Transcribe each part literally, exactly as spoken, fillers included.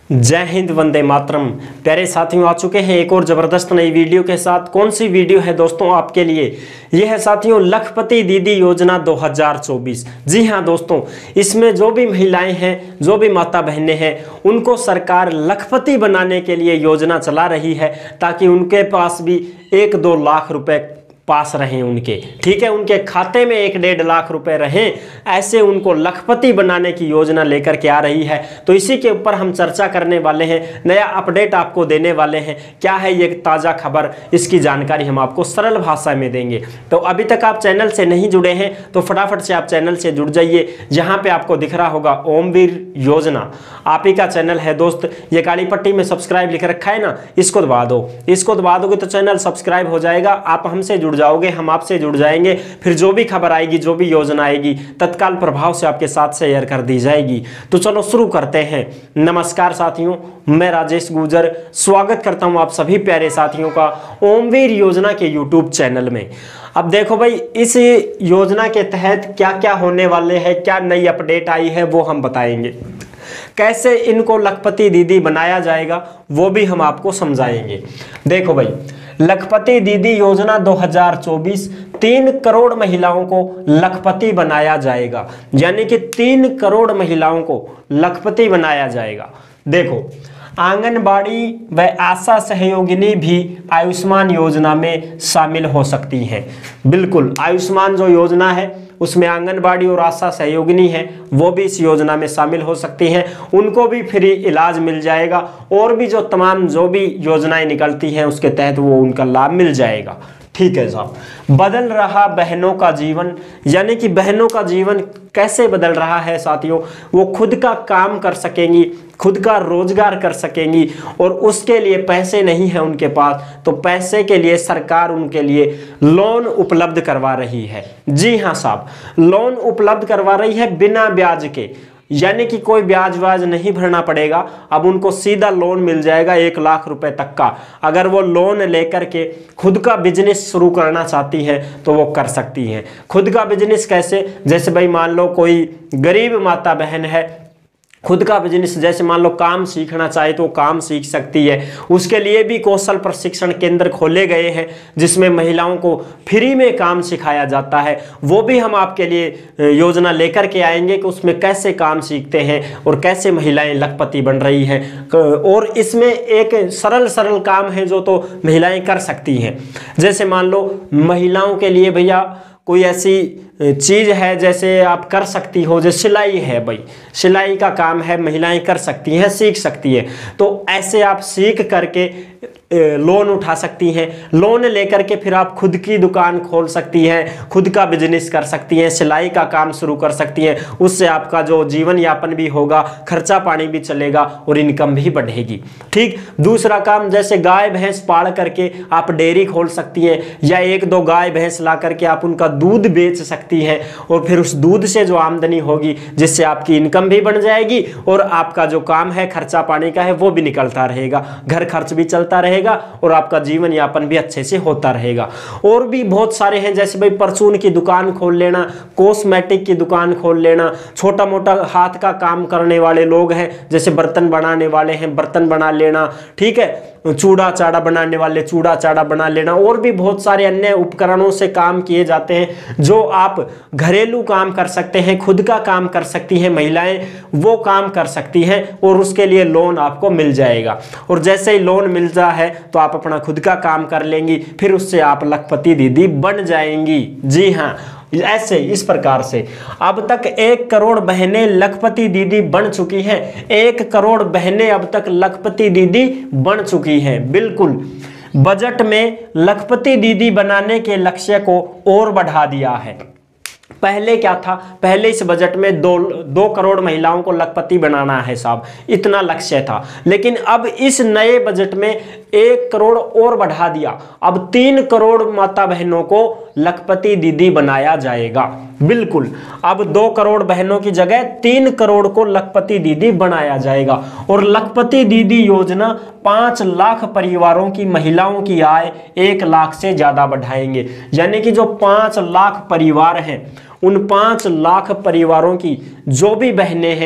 जय हिंद, वंदे मातरम। प्यारे साथियों, आ चुके हैं एक और ज़बरदस्त नई वीडियो के साथ। कौन सी वीडियो है दोस्तों आपके लिए? यह है साथियों लखपति दीदी योजना दो हज़ार चौबीस। जी हां दोस्तों, इसमें जो भी महिलाएं हैं, जो भी माता बहनें हैं, उनको सरकार लखपति बनाने के लिए योजना चला रही है ताकि उनके पास भी एक दो लाख रुपए पास रहें उनके, ठीक है, उनके खाते में एक डेढ़ लाख रुपए रहें, ऐसे उनको लखपति बनाने की योजना लेकर के आ रही है। तो इसी के ऊपर हम चर्चा करने वाले हैं, नया अपडेट आपको देने वाले हैं। क्या है ये ताज़ा खबर, इसकी जानकारी हम आपको सरल भाषा में देंगे। तो अभी तक आप चैनल से नहीं जुड़े हैं तो फटाफट से आप चैनल से जुड़ जाइए। जहाँ पे आपको दिख रहा होगा ओमवीर योजना, आप ही का चैनल है दोस्त। ये काली पट्टी में सब्सक्राइब लिख रखा है ना, इसको दबा दो। इसको दबा दोगे तो चैनल सब्सक्राइब हो जाएगा, आप हमसे जुड़ जाओगे, हम आपसे जुड़ जाएंगे। फिर जो भी खबर आएगी, जो भी योजना आएगी, तत्काल प्रभाव से आपके साथ शेयर कर दी जाएगी। तो चलो शुरू करते हैं। नमस्कार साथियों, मैं राजेश गुजर स्वागत करता हूं आप सभी प्यारे साथियों का ओमवीर योजना के यूट्यूब चैनल में। अब देखो भाई, इस योजना के तहत क्या क्या होने वाले हैं, क्या नई अपडेट आई है वो हम बताएंगे। कैसे इनको लखपति दीदी बनाया जाएगा वो भी हम आपको समझाएंगे। देखो भाई, लखपति दीदी योजना दो हज़ार चौबीस, तीन करोड़ महिलाओं को लखपति बनाया जाएगा, यानी कि तीन करोड़ महिलाओं को लखपति बनाया जाएगा। देखो, आंगनबाड़ी व आशा सहयोगिनी भी आयुष्मान योजना में शामिल हो सकती हैं। बिल्कुल, आयुष्मान जो योजना है उसमें आंगनबाड़ी और आशा सहयोगिनी है, वो भी इस योजना में शामिल हो सकती हैं। उनको भी फ्री इलाज मिल जाएगा और भी जो तमाम जो भी योजनाएं निकलती हैं उसके तहत वो उनका लाभ मिल जाएगा। ठीक है साहब। बदल रहा बहनों का जीवन, यानी कि बहनों का जीवन कैसे बदल रहा है साथियों? वो खुद का काम कर सकेंगी, खुद का रोजगार कर सकेंगी और उसके लिए पैसे नहीं है उनके पास, तो पैसे के लिए सरकार उनके लिए लोन उपलब्ध करवा रही है। जी हाँ साहब, लोन उपलब्ध करवा रही है बिना ब्याज के, यानी कि कोई ब्याज व्याज नहीं भरना पड़ेगा। अब उनको सीधा लोन मिल जाएगा एक लाख रुपए तक का। अगर वो लोन लेकर के खुद का बिजनेस शुरू करना चाहती हैं तो वो कर सकती हैं। खुद का बिजनेस कैसे? जैसे भाई मान लो कोई गरीब माता बहन है, खुद का बिजनेस, जैसे मान लो काम सीखना चाहे तो काम सीख सकती है। उसके लिए भी कौशल प्रशिक्षण केंद्र खोले गए हैं जिसमें महिलाओं को फ्री में काम सिखाया जाता है। वो भी हम आपके लिए योजना लेकर के आएंगे कि उसमें कैसे काम सीखते हैं और कैसे महिलाएं लखपति बन रही हैं। और इसमें एक सरल सरल काम है जो तो महिलाएं कर सकती हैं। जैसे मान लो महिलाओं के लिए भैया कोई ऐसी चीज़ है जैसे आप कर सकती हो, जैसे सिलाई है भाई, सिलाई का काम है, महिलाएं कर सकती हैं, सीख सकती हैं। तो ऐसे आप सीख करके लोन उठा सकती हैं। लोन लेकर के फिर आप खुद की दुकान खोल सकती हैं, खुद का बिजनेस कर सकती हैं, सिलाई का काम शुरू कर सकती हैं। उससे आपका जो जीवन यापन भी होगा, खर्चा पानी भी चलेगा और इनकम भी बढ़ेगी। ठीक। दूसरा काम, जैसे गाय भैंस पाल करके आप डेयरी खोल सकती हैं, या एक दो गाय भैंस ला करके आप उनका दूध बेच सकती हैं और फिर उस दूध से जो आमदनी होगी जिससे आपकी इनकम भी बढ़ जाएगी और आपका जो काम है खर्चा पानी का है वो भी निकलता रहेगा, घर खर्च भी चलता रहेगा और आपका जीवन यापन भी अच्छे से होता रहेगा। और भी बहुत सारे हैं, जैसे भाई परचून की दुकान खोल लेना, कॉस्मेटिक की दुकान खोल लेना, छोटा मोटा हाथ का काम करने वाले लोग हैं, जैसे बर्तन बनाने वाले हैं, बर्तन बना लेना। ठीक है, चूड़ा चाड़ा बनाने वाले चूड़ा चाड़ा बना लेना। और भी बहुत सारे अन्य उपकरणों से काम किए जाते हैं जो आप घरेलू काम कर सकते हैं, खुद का काम कर सकती हैं महिलाएं, वो काम कर सकती हैं और उसके लिए लोन आपको मिल जाएगा। और जैसे ही लोन मिलता है तो आप अपना खुद का काम कर लेंगी, फिर उससे आप लखपति दीदी बन जाएंगी। जी हाँ, ऐसे इस प्रकार से अब तक एक करोड़ बहनें लखपति दीदी बन चुकी हैं। एक करोड़ बहनें अब तक लखपति दीदी बन चुकी हैं। बिल्कुल, बजट में लखपति दीदी बनाने के लक्ष्य को और बढ़ा दिया है। पहले क्या था? पहले इस बजट में दो दो करोड़ महिलाओं को लखपति बनाना है साहब, इतना लक्ष्य था। लेकिन अब इस नए बजट में एक करोड़ और बढ़ा दिया। अब तीन करोड़ माता बहनों को लखपति दीदी बनाया जाएगा। बिल्कुल, अब दो करोड़ बहनों की जगह तीन करोड़ को लखपति दीदी बनाया जाएगा। और लखपति दीदी योजना पांच लाख परिवारों की महिलाओं की आय एक लाख से ज्यादा बढ़ाएंगे। यानी कि जो पांच लाख परिवार हैं, उन पांच लाख परिवारों की जो भी बहनें हैं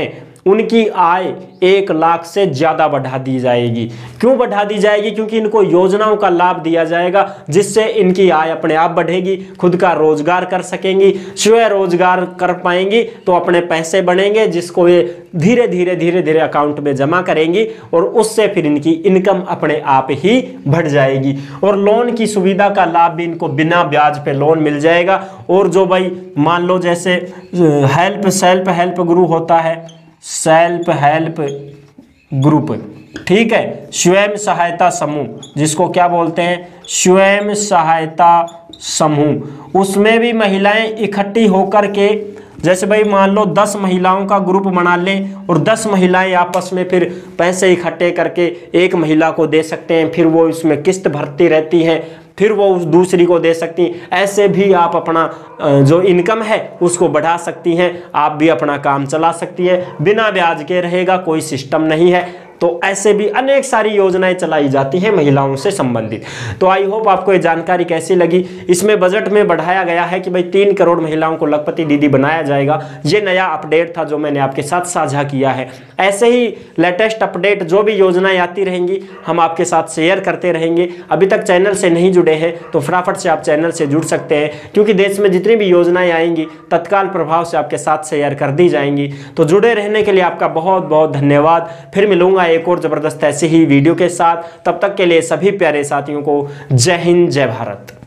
उनकी आय एक लाख से ज़्यादा बढ़ा दी जाएगी। क्यों बढ़ा दी जाएगी? क्योंकि इनको योजनाओं का लाभ दिया जाएगा, जिससे इनकी आय अपने आप बढ़ेगी, खुद का रोजगार कर सकेंगी, स्वयं रोजगार कर पाएंगी तो अपने पैसे बढ़ेंगे, जिसको ये धीरे धीरे धीरे धीरे अकाउंट में जमा करेंगी और उससे फिर इनकी इनकम अपने आप ही बढ़ जाएगी। और लोन की सुविधा का लाभ भी इनको बिना ब्याज पे लोन मिल जाएगा। और जो भाई मान लो जैसे हेल्प सेल्फ हेल्प ग्रुप होता है, सेल्फ हेल्प ग्रुप, ठीक है, स्वयं सहायता समूह, जिसको क्या बोलते हैं, स्वयं सहायता समूह, उसमें भी महिलाएं इकट्ठी होकर के, जैसे भाई मान लो दस महिलाओं का ग्रुप बना लें और दस महिलाएं आपस में फिर पैसे इकट्ठे करके एक महिला को दे सकते हैं, फिर वो इसमें किस्त भरती रहती है, फिर वो उस दूसरी को दे सकती हैं। ऐसे भी आप अपना जो इनकम है उसको बढ़ा सकती हैं, आप भी अपना काम चला सकती हैं, बिना ब्याज के रहेगा, कोई सिस्टम नहीं है। तो ऐसे भी अनेक सारी योजनाएं चलाई जाती हैं महिलाओं से संबंधित। तो आई होप आपको ये जानकारी कैसी लगी। इसमें बजट में बढ़ाया गया है कि भाई तीन करोड़ महिलाओं को लखपति दीदी बनाया जाएगा। ये नया अपडेट था जो मैंने आपके साथ साझा किया है। ऐसे ही लेटेस्ट अपडेट जो भी योजनाएं आती रहेंगी हम आपके साथ शेयर करते रहेंगे। अभी तक चैनल से नहीं जुड़े हैं तो फटाफट से आप चैनल से जुड़ सकते हैं, क्योंकि देश में जितनी भी योजनाएं आएंगी तत्काल प्रभाव से आपके साथ शेयर कर दी जाएंगी। तो जुड़े रहने के लिए आपका बहुत बहुत धन्यवाद। फिर मिलूंगा एक और जबरदस्त ऐसे ही वीडियो के साथ। तब तक के लिए सभी प्यारे साथियों को जय हिंद, जय भारत।